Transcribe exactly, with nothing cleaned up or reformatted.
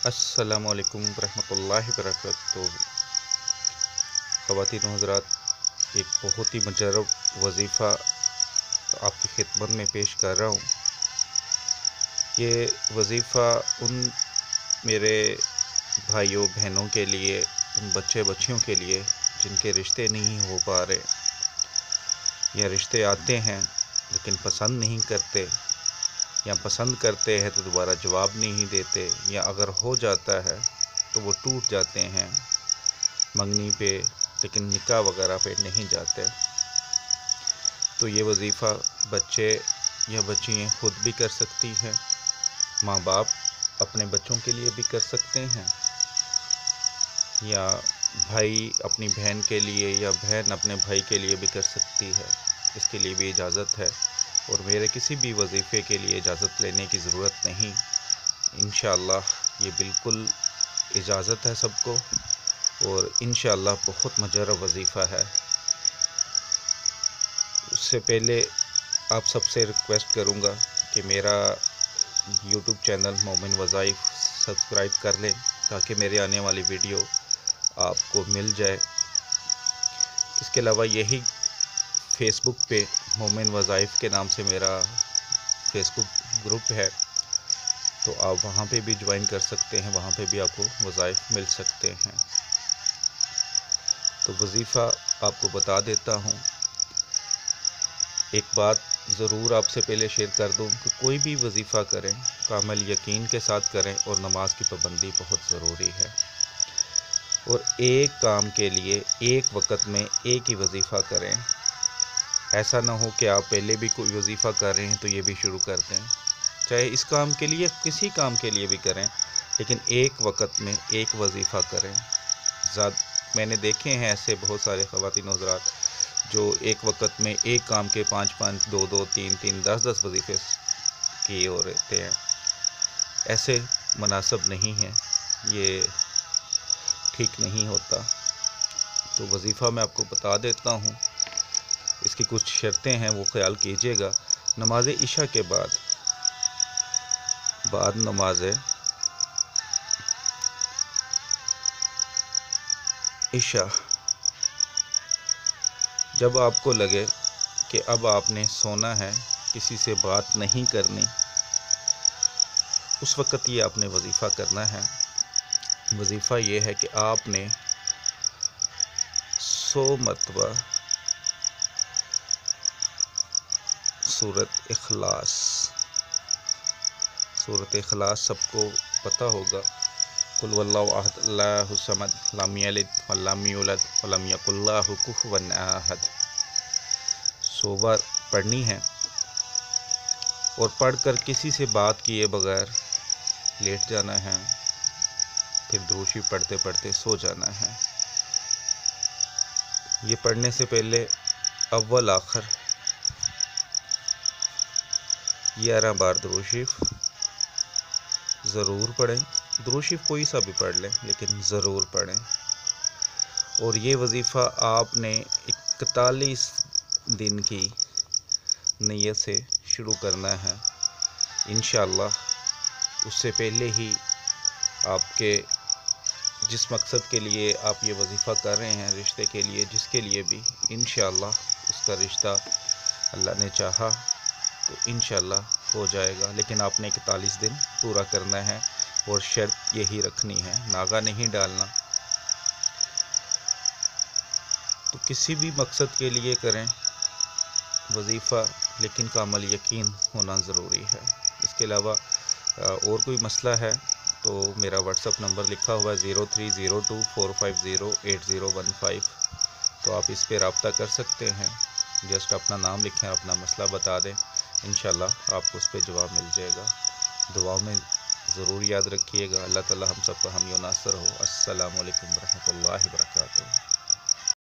السلام علیکم ورحمۃ اللہ وبرکاتہ۔ خواتین و حضرات، ایک بہت ہی مجرب وظیفہ آپ کی خدمت میں پیش کر رہا ہوں۔ یہ وظیفہ ان میرے بھائیوں بہنوں کے لیے، ان بچے بچیوں کے لیے جن کے رشتے نہیں ہو پا رہے، یا رشتے آتے ہیں لیکن پسند نہیں کرتے، یا پسند کرتے ہیں تو دوبارہ جواب نہیں دیتے، یا اگر ہو جاتا ہے تو وہ ٹوٹ جاتے ہیں منگنی پہ، لیکن نکاح وغیرہ پہ نہیں جاتے۔ تو یہ وظیفہ بچے یا بچیاں خود بھی کر سکتی ہیں، ماں باپ اپنے بچوں کے لیے بھی کر سکتے ہیں، یا بھائی اپنی بہن کے لیے، یا بہن اپنے بھائی کے لیے بھی کر سکتی ہے۔ اس کے لیے بھی اجازت ہے، اور میرے کسی بھی وظیفے کے لیے اجازت لینے کی ضرورت نہیں۔ انشاءاللہ یہ بالکل اجازت ہے سب کو، اور انشاءاللہ بہت مجرب وظیفہ ہے۔ اس سے پہلے آپ سب سے ریکویسٹ کروں گا کہ میرا یوٹیوب چینل مومن وظائف سبسکرائب کر لیں، تاکہ میرے آنے والی ویڈیو آپ کو مل جائے۔ اس کے علاوہ یہی فیس بک پہ مومن وظائف کے نام سے میرا فیس بک گروپ ہے، تو آپ وہاں پہ بھی جوائن کر سکتے ہیں، وہاں پہ بھی آپ کو وظائف مل سکتے ہیں۔ تو وظیفہ آپ کو بتا دیتا ہوں۔ ایک بات ضرور آپ سے پہلے شیئر کر دوں کہ کوئی بھی وظیفہ کریں کامل یقین کے ساتھ کریں، اور نماز کی پابندی بہت ضروری ہے، اور ایک کام کے لیے ایک وقت میں ایک ہی وظیفہ کریں۔ ایسا نہ ہو کہ آپ پہلے بھی کوئی وظیفہ کر رہے ہیں تو یہ بھی شروع کر دیں، چاہے اس کام کے لیے کسی کام کے لیے بھی کریں، لیکن ایک وقت میں ایک وظیفہ کریں۔ زیادہ میں نے دیکھے ہیں ایسے بہت سارے خواتین حضرات جو ایک وقت میں ایک کام کے پانچ پانچ دو دو تین تین دس دس وظیفے کیے ہو رہتے ہیں۔ ایسے مناسب نہیں ہیں، یہ ٹھیک نہیں ہوتا۔ تو وظیفہ میں آپ کو بتا دیتا ہوں، اس کی کچھ شرطیں ہیں، وہ خیال کیجیے گا۔ نماز عشاء کے بعد بعد نماز عشاء جب آپ کو لگے کہ اب آپ نے سونا ہے، کسی سے بات نہیں کرنی، اس وقت یہ آپ نے وظیفہ کرنا ہے۔ وظیفہ یہ ہے کہ آپ نے سو مرتبہ سورۃ اخلاص سورۃ اخلاص سب کو پتہ ہوگا، قل هو اللہ احد اللہ الصمد لم یلد ولم یولد ولم یکن لہ کفوا احد، سو بار پڑھنی ہے، اور پڑھ کر کسی سے بات کیے بغیر لیٹ جانا ہے، پھر درود شریف پڑھتے پڑھتے سو جانا ہے۔ یہ پڑھنے سے پہلے اول آخر گیارہ بار درود شریف ضرور پڑھیں۔ درود شریف کوئی سا بھی پڑھ لیں، لیکن ضرور پڑھیں۔ اور یہ وظیفہ آپ نے اکتالیس دن کی نیت سے شروع کرنا ہے۔ انشاءاللہ اس سے پہلے ہی آپ کے جس مقصد کے لیے آپ یہ وظیفہ کر رہے ہیں، رشتے کے لیے، جس کے لیے بھی، انشاءاللہ اس کا رشتہ اللہ نے چاہا تو انشاءاللہ ہو جائے گا، لیکن آپ نے اکتالیس دن پورا کرنا ہے، اور شرط یہی رکھنی ہے، ناغہ نہیں ڈالنا۔ تو کسی بھی مقصد کے لیے کریں وظیفہ، لیکن کامل یقین ہونا ضروری ہے۔ اس کے علاوہ اور کوئی مسئلہ ہے تو میرا واٹس اپ نمبر لکھا ہوا ہے zero three zero two four five zero eight zero one five, تو آپ اس پہ رابطہ کر سکتے ہیں۔ جسٹ اپنا نام لکھیں، اپنا مسئلہ بتا دیں، انشاءاللہ آپ کو اس پہ جواب مل جائے گا۔ دعا میں ضرور یاد رکھیے گا۔ اللہ تعالی ہم سب کا حامی و ناصر ہو۔ السلام علیکم ورحمۃ اللہ وبرکاتہ۔